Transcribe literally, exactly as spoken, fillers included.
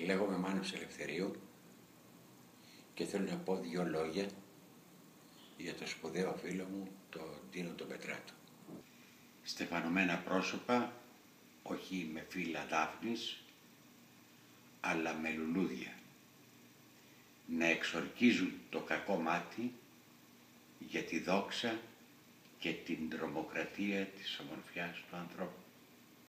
Λέγομαι Μάνος Ελευθερίου και θέλω να πω δύο λόγια για το σπουδαίο φίλο μου, τον Τίνο τον Πετράτο. Στεφανωμένα πρόσωπα, όχι με φύλλα δάφνης, αλλά με λουλούδια, να εξορκίζουν το κακό μάτι για τη δόξα και την τρομοκρατία της ομορφιάς του ανθρώπου.